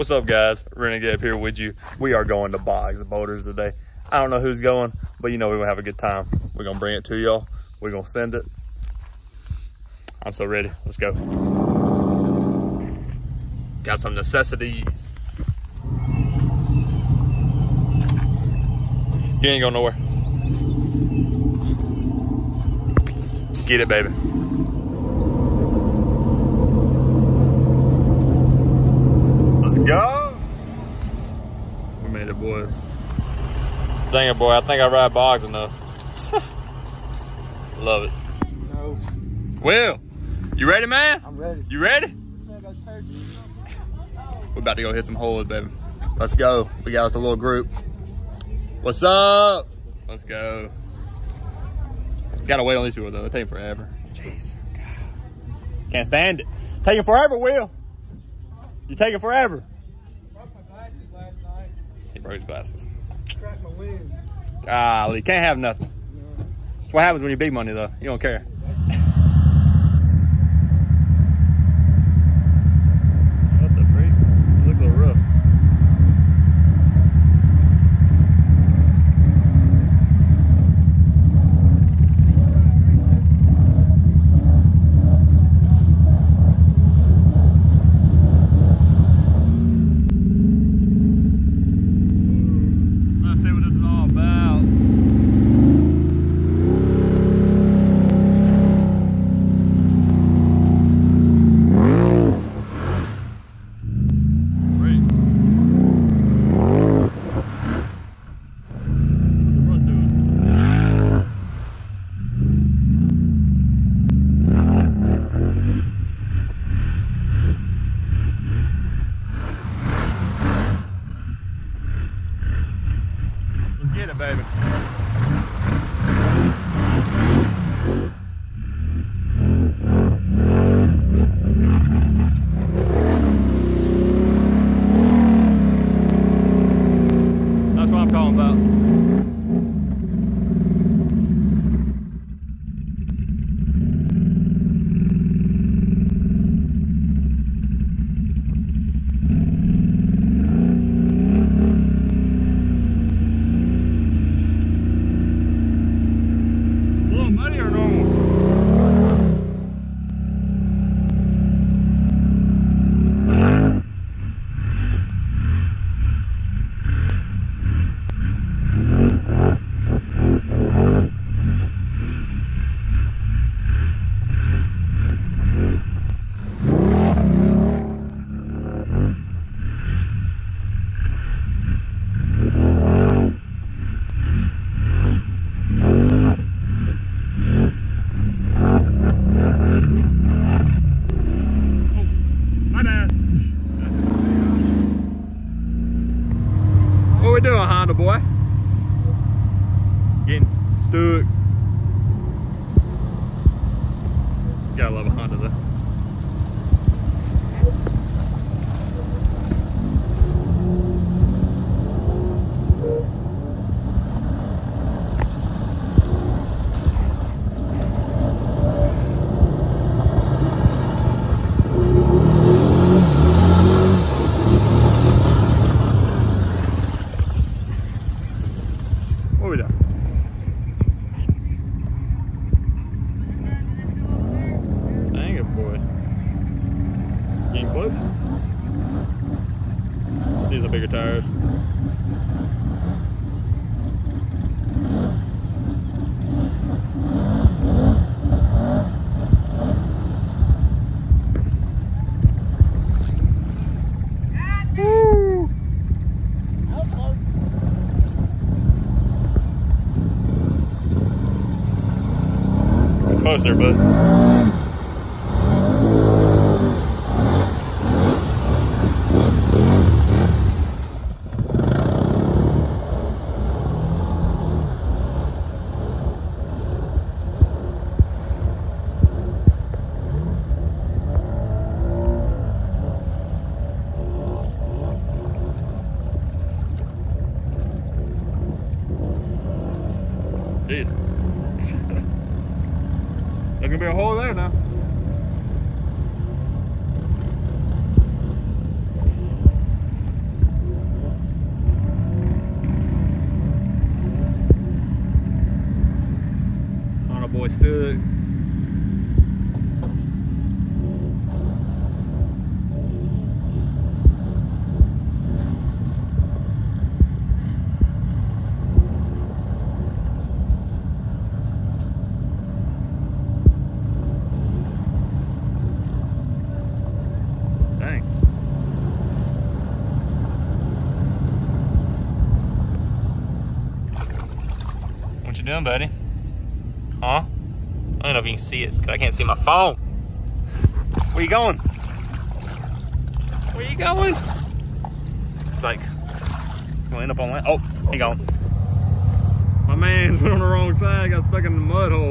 What's up, guys? ReneGabe here with you. We are going to Boggs, the Boulders today. I don't know who's going, but you know we're gonna have a good time. We're gonna bring it to y'all. We're gonna send it. I'm so ready. Let's go. Got some necessities. You ain't going nowhere. Let's get it, baby. Let's go. We made it, boys. Dang it, boy. I think I ride Boggs enough. Love it. No. Will, you ready, man? I'm ready. You ready? We're about to go hit some holes, baby. Let's go. We got us a little group. What's up? Let's go. Gotta wait on these people, though. It takes forever. Jeez. God. Can't stand it. Taking forever, Will. You taking forever. Broke my glasses last night. He broke his glasses. Cracked my lens. Golly, can't have nothing. No. That's what happens when you're big money, though. You don't care. What the freak? It looks a little rough. Let's see what this is all about. Let's get it, baby. That's what I'm talking about. Muddy or normal? What we doing, Honda boy? Getting stuck. Gotta love a Honda though. What we doing? Dang it, boy. Getting close. These are bigger tires. Woo! Close there, bud. Jeez. There's gonna be a hole there now. boy stuck. Dang. What you doing, buddy? Huh? I don't know if you can see it, because I can't see my phone. Where you going? Where you going? It's like, it's gonna end up on land. Oh, he gone. My man's went on the wrong side, got stuck in the mud hole.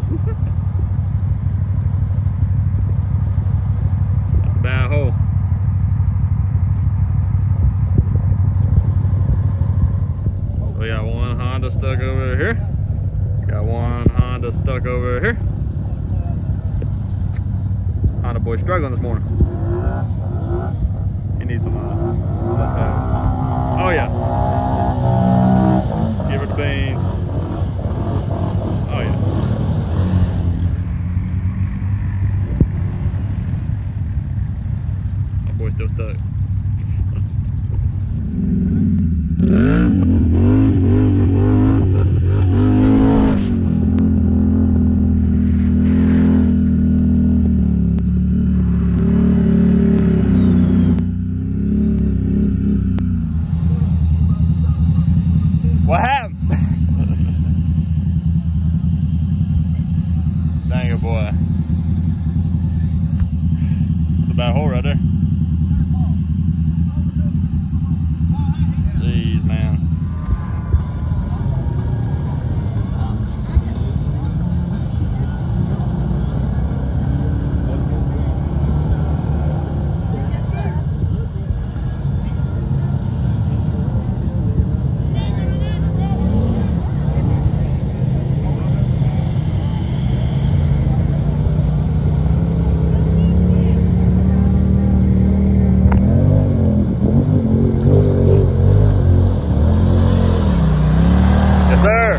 That's a bad hole. So we got one Honda stuck over here. Got one Honda stuck over here. Honda boy struggling this morning. He needs some tires. Oh yeah. Give her the beans. Oh yeah. My boy's still stuck. What happened? Dang it, boy. That's a bad hole right there. Jeez, man. Yes, sir.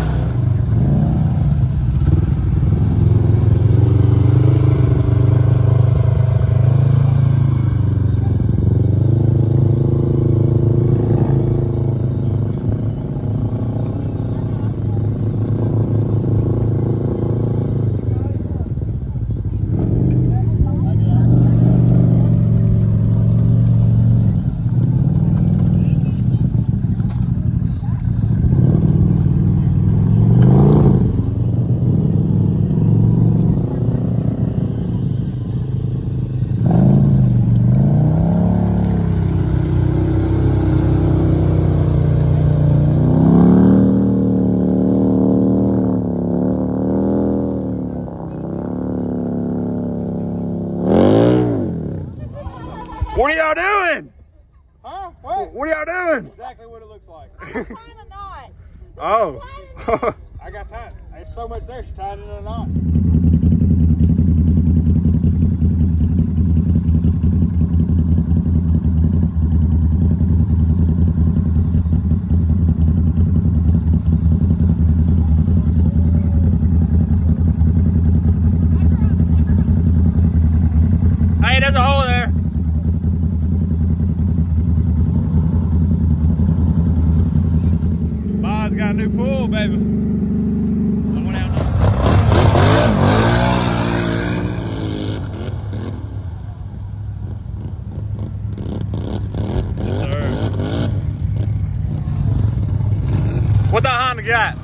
What are y'all doing? Huh? What? What are y'all doing? Exactly what it looks like. I'm tying a knot. Oh. I got tied. There's so much there, she tied it in a knot. Hey, there's a hole there. Boggs got a new pool, baby. Someone out there. Yes, sir. What that Honda got?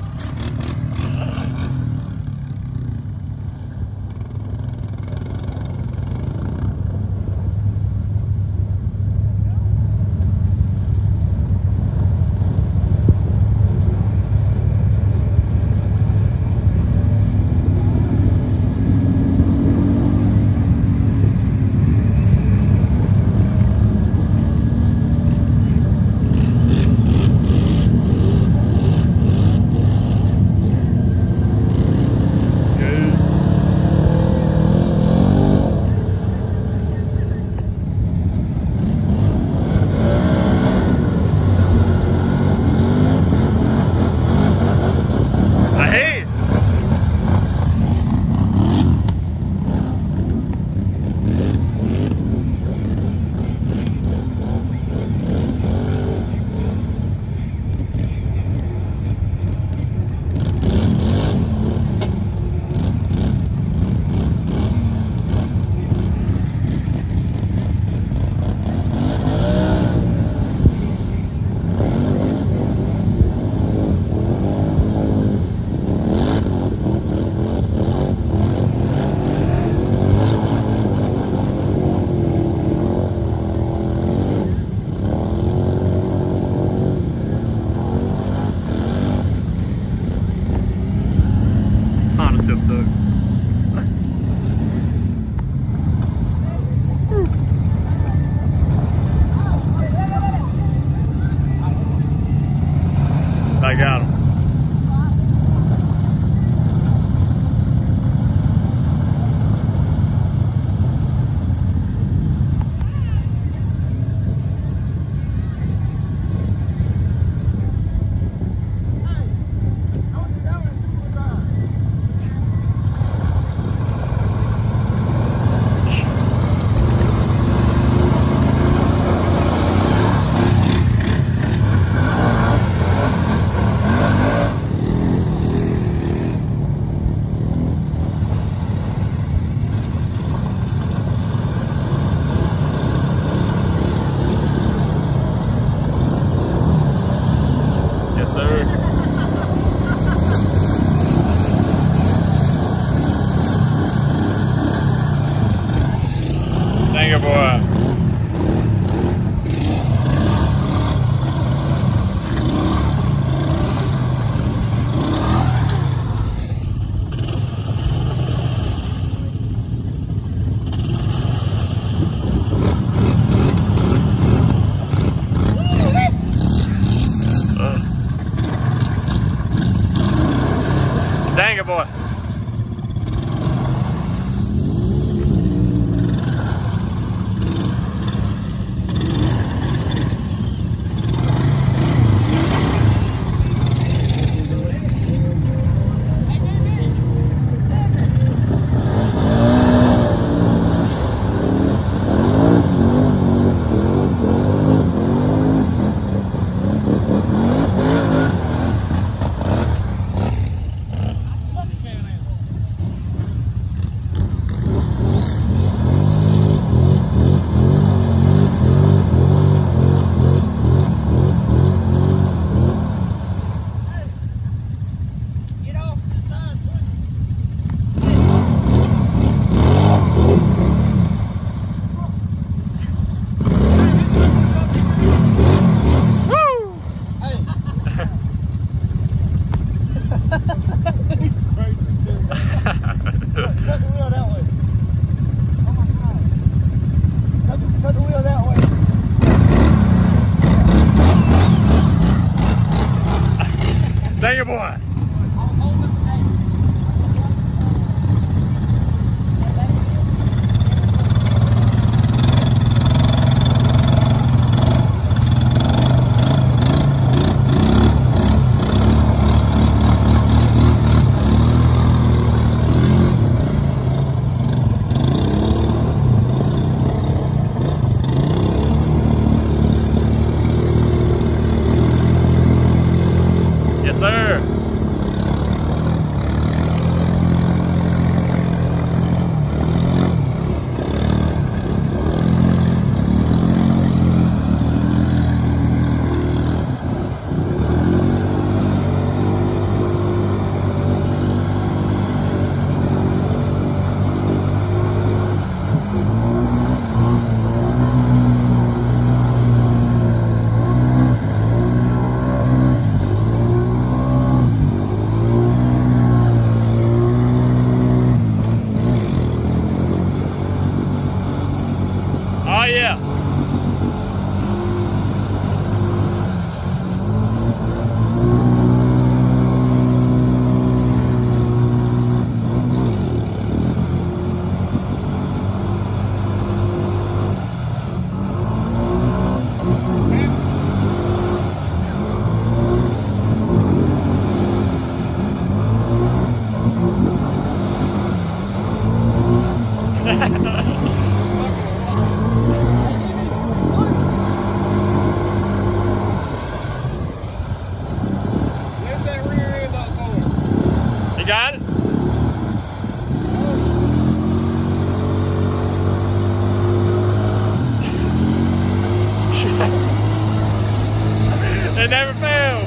boy. Dang it, boy. Dang it, boy. Yes, sir. Oh, yeah. Lift that rear end up for it. You got it? It never fails.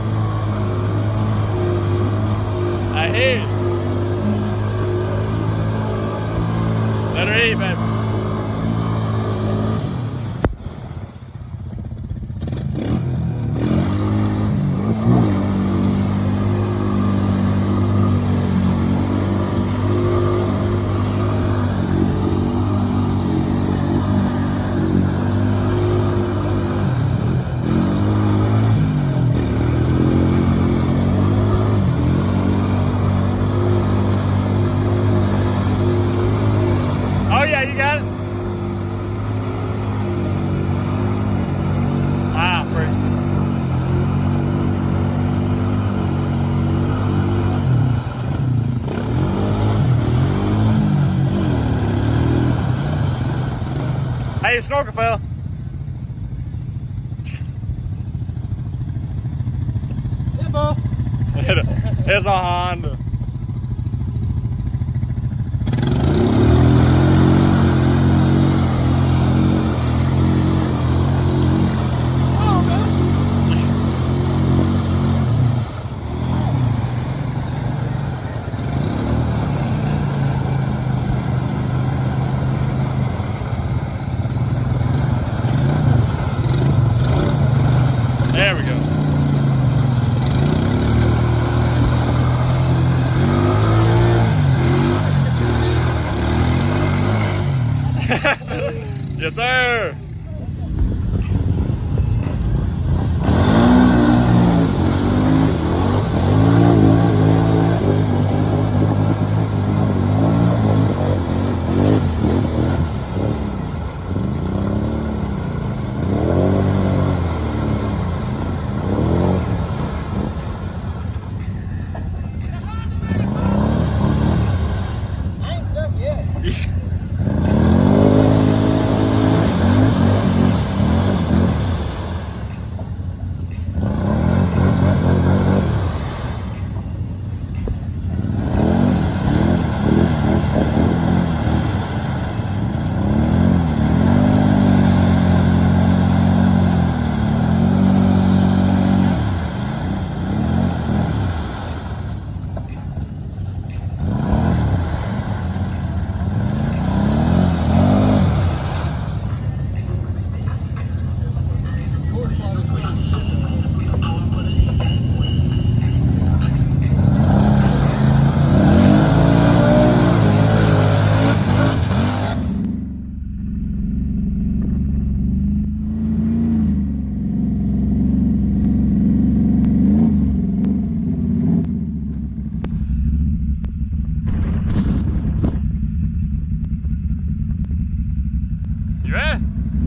I hear it. Let her eat, baby. Oh yeah, you got it. Ah, free. Hey, snorkel fella. Yeah, bro. It's a Honda. Yes, sir. I ain't stuck yet. You ready?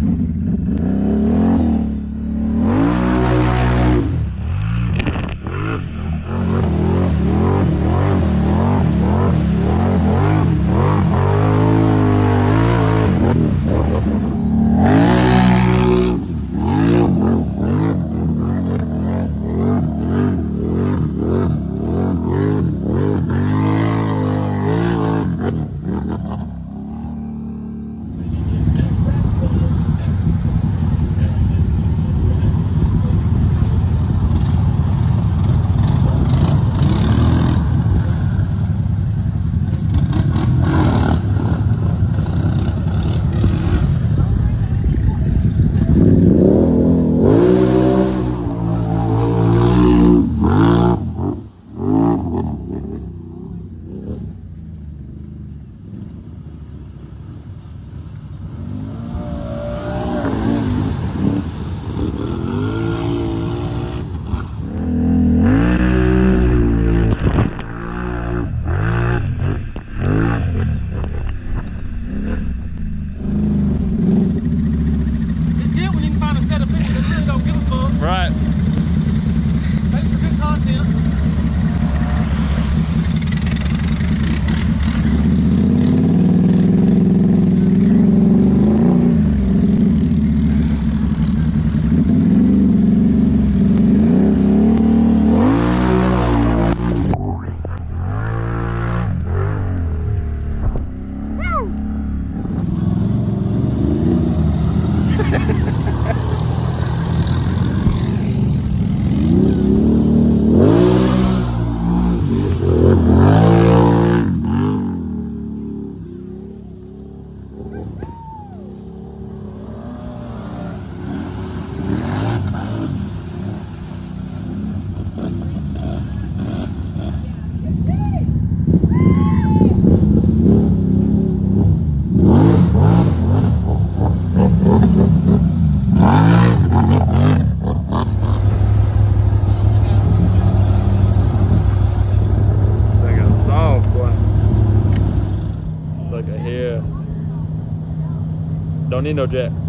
Right. Thanks for good content. Don't need no jack.